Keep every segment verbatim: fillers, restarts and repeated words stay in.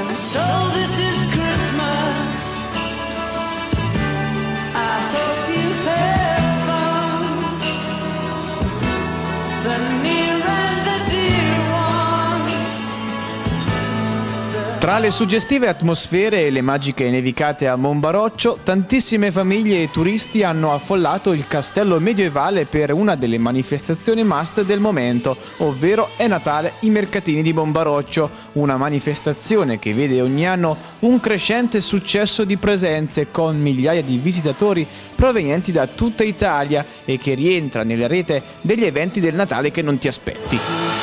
So this is Christmas. I hope you have fun. The near and the dear one. Tra le suggestive atmosfere e le magiche nevicate a Monbaroccio, tantissime famiglie e turisti hanno affollato il castello medievale per una delle manifestazioni must del momento, ovvero È Natale i mercatini di Monbaroccio, una manifestazione che vede ogni anno un crescente successo di presenze con migliaia di visitatori provenienti da tutta Italia e che rientra nella rete degli eventi del Natale che non ti aspetti.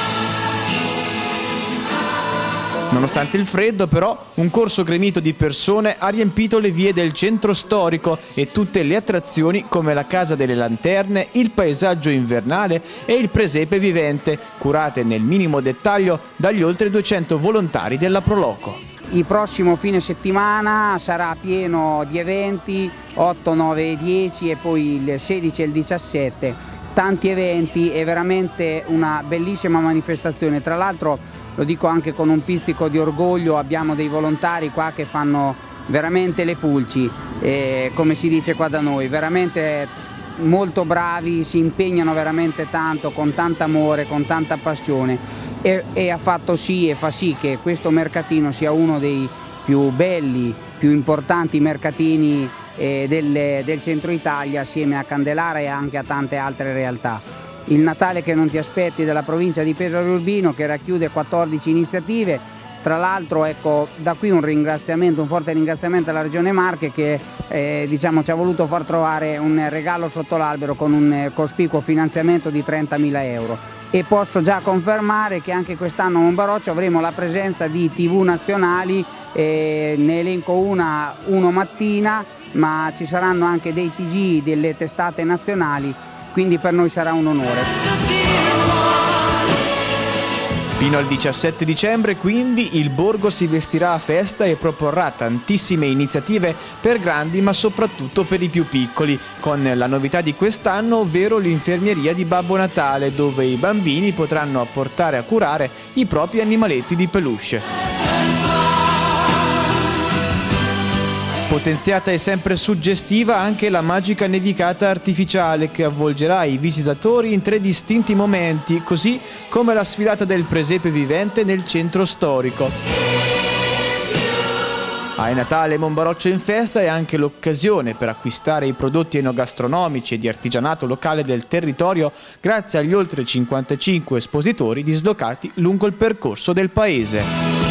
Nonostante il freddo, però, un corso gremito di persone ha riempito le vie del centro storico e tutte le attrazioni come la Casa delle Lanterne, il paesaggio invernale e il presepe vivente, curate nel minimo dettaglio dagli oltre duecento volontari della Proloco. Il prossimo fine settimana sarà pieno di eventi, otto, nove e dieci e poi il sedici e il diciassette. Tanti eventi e veramente una bellissima manifestazione. Tra l'altro, lo dico anche con un pizzico di orgoglio, abbiamo dei volontari qua che fanno veramente le pulci, eh, come si dice qua da noi, veramente molto bravi, si impegnano veramente tanto, con tanto amore, con tanta passione e, e ha fatto sì e fa sì che questo mercatino sia uno dei più belli, più importanti mercatini eh, del, del centro Italia, assieme a Candelara e anche a tante altre realtà. Il Natale che non ti aspetti della provincia di Pesaro Urbino, che racchiude quattordici iniziative. Tra l'altro, ecco, da qui un ringraziamento, un forte ringraziamento alla Regione Marche che eh, diciamo, ci ha voluto far trovare un regalo sotto l'albero con un eh, cospicuo finanziamento di trentamila euro. E posso già confermare che anche quest'anno a Monbaroccio avremo la presenza di tivù nazionali, eh, ne elenco una uno mattina, ma ci saranno anche dei T G delle testate nazionali. Quindi per noi sarà un onore. Fino al diciassette dicembre, quindi, il borgo si vestirà a festa e proporrà tantissime iniziative per grandi ma soprattutto per i più piccoli, con la novità di quest'anno, ovvero l'infermieria di Babbo Natale, dove i bambini potranno apportare a curare i propri animaletti di peluche. Potenziata e sempre suggestiva anche la magica nevicata artificiale che avvolgerà i visitatori in tre distinti momenti, così come la sfilata del presepe vivente nel centro storico. A È Natale Monbaroccio in festa è anche l'occasione per acquistare i prodotti enogastronomici e di artigianato locale del territorio grazie agli oltre cinquantacinque espositori dislocati lungo il percorso del paese.